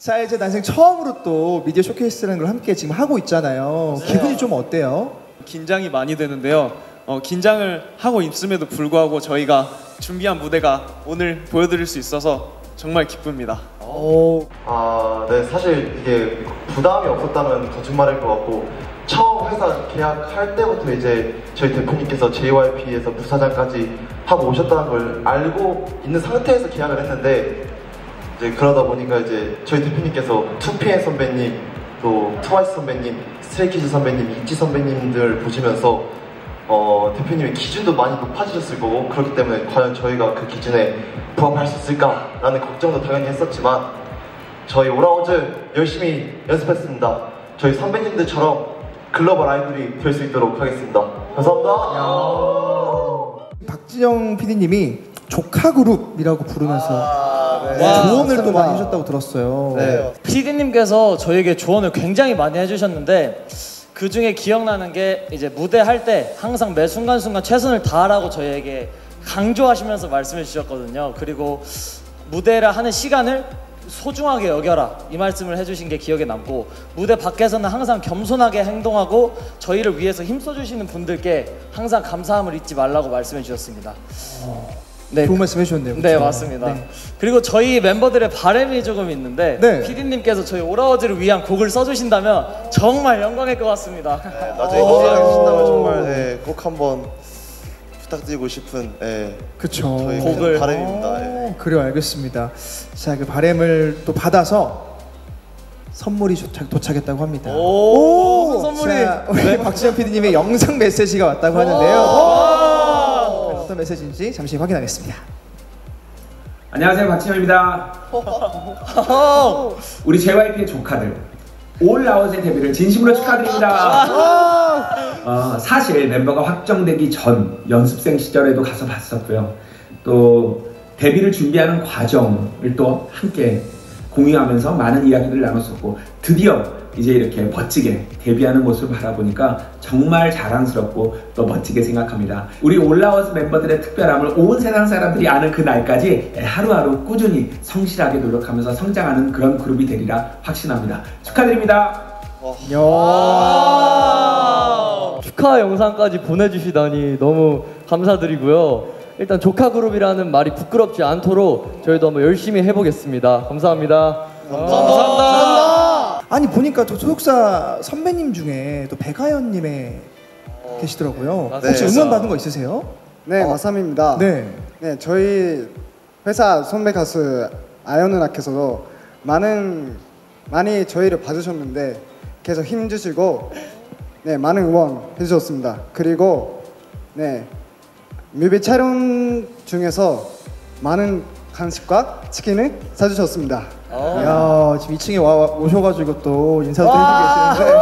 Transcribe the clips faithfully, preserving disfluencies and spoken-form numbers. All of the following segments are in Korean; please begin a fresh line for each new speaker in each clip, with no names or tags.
자, 이제 난생 처음으로 또 미디어 쇼케이스라는 걸 함께 지금 하고 있잖아요. 네. 기분이 좀 어때요?
긴장이 많이 되는데요. 어, 긴장을 하고 있음에도 불구하고 저희가 준비한 무대가 오늘 보여드릴 수 있어서 정말 기쁩니다.
오.
아, 네, 사실 이게 부담이 없었다면 거짓말일 것 같고, 처음 회사 계약할 때부터 이제 저희 대표님께서 제이와이피에서 부사장까지 하고 오셨다는 걸 알고 있는 상태에서 계약을 했는데, 이제 그러다 보니까 이제 저희 대표님께서 투피엠 선배님, 또 트와이스 선배님, 스트레이키즈 선배님, 이지 선배님들 보시면서 어, 대표님의 기준도 많이 높아지셨을 거고, 그렇기 때문에 과연 저희가 그 기준에 부합할 수 있을까라는 걱정도 당연히 했었지만, 저희 오라워즈 열심히 연습했습니다. 저희 선배님들처럼 글로벌 아이돌이 될 수 있도록 하겠습니다. 감사합니다.
박진영 피디님이 조카 그룹이라고 부르면서 아, 네. 조언을 또 많이 해주셨다고 들었어요.
네. 피디님께서 저에게 조언을 굉장히 많이 해주셨는데, 그 중에 기억나는 게 이제 무대 할 때 항상 매 순간순간 최선을 다하라고 저희에게 강조하시면서 말씀해 주셨거든요. 그리고 무대를 하는 시간을 소중하게 여겨라, 이 말씀을 해주신 게 기억에 남고, 무대 밖에서는 항상 겸손하게 행동하고 저희를 위해서 힘써주시는 분들께 항상 감사함을 잊지 말라고 말씀해 주셨습니다.
어,
네,
좋은 말씀 해주셨네요.
네,
그렇죠?
맞습니다.
네.
그리고 저희 멤버들의 바람이 조금 있는데,
네.
피디님께서 저희 오라워즈를 위한 곡을 써주신다면 정말 영광일 것 같습니다.
네, 나중에 기회가 주신다면 정말 네, 꼭 한번 부탁드리고 싶은 네,
그쵸.
저희
곡을.
바람입니다. 네.
그래요, 알겠습니다. 자, 그 바람을 또 받아서 선물이 도착, 도착했다고 합니다.
오, 무슨 선물이?
자, 우리 네. 박진영 피디님의 영상 메시지가 왔다고 하는데요. 어떤 메시지인지 잠시 확인하겠습니다.
안녕하세요, 박진영입니다. 우리 제이와이피의 조카들 올라웃의 데뷔를 진심으로 축하드립니다. 어, 사실 멤버가 확정되기 전 연습생 시절에도 가서 봤었고요. 또 데뷔를 준비하는 과정을 또 함께 공유하면서 많은 이야기들을 나눴었고, 드디어 이제 이렇게 멋지게 데뷔하는 모습을 바라보니까 정말 자랑스럽고 또 멋지게 생각합니다. 우리 올라워스 멤버들의 특별함을 온 세상 사람들이 아는 그 날까지 하루하루 꾸준히 성실하게 노력하면서 성장하는 그런 그룹이 되리라 확신합니다. 축하드립니다.
와, 축하 영상까지 보내주시다니 너무 감사드리고요. 일단 조카 그룹이라는 말이 부끄럽지 않도록 저희도 한번 열심히 해보겠습니다. 감사합니다.
감사합니다.
감사합니다. 아니, 보니까 또 소속사 선배님 중에 또 백아연님에 어... 계시더라고요.
네.
혹시 응원 받은 거 있으세요?
네,
어.
마삼입니다.
네.
네, 저희 회사 선배 가수 아연 누나께서도 많은 많이 저희를 봐주셨는데 계속 힘주시고 네, 많은 응원 해주셨습니다. 그리고 네, 뮤비 촬영 중에서 많은 간식과 치킨을 사주셨습니다.
야, 지금 이 층에 와, 오셔가지고 또 인사도 드리고 계시는데.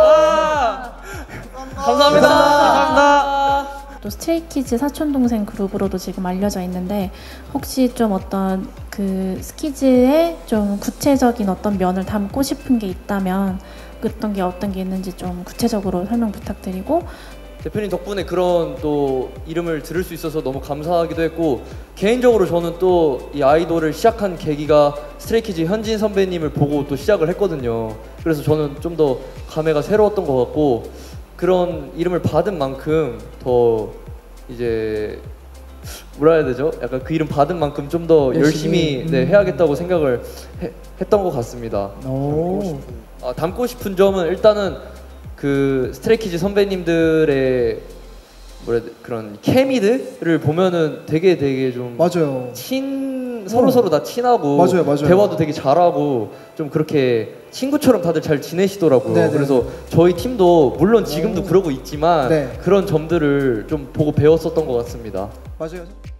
감사합니다. 감사합니다.
또 스트레이키즈 사촌동생 그룹으로도 지금 알려져 있는데, 혹시 좀 어떤 그 스키즈의 좀 구체적인 어떤 면을 담고 싶은 게 있다면 어떤 게 어떤 게 있는지 좀 구체적으로 설명 부탁드리고,
대표님 덕분에 그런 또 이름을 들을 수 있어서 너무 감사하기도 했고, 개인적으로 저는 또 이 아이돌을 시작한 계기가 스트레이키즈 현진 선배님을 보고 또 시작을 했거든요. 그래서 저는 좀 더 감회가 새로웠던 것 같고, 그런 이름을 받은 만큼 더 이제 뭐라 해야 되죠? 약간 그 이름 받은 만큼 좀 더 열심히, 열심히 네, 해야겠다고 생각을 해, 했던 것 같습니다.
오.
아, 담고 싶은 점은 일단은 그 스트레이키즈 선배님들의 뭐라 해야 돼, 그런 케미들을 보면은 되게 되게 좀
맞아요.
친 서로 서로 다 친하고
맞아요, 맞아요.
대화도 되게 잘하고 좀 그렇게 친구처럼 다들 잘 지내시더라고요.
네네.
그래서 저희 팀도 물론 지금도
오.
그러고 있지만
네.
그런 점들을 좀 보고 배웠었던 것 같습니다.
맞아요.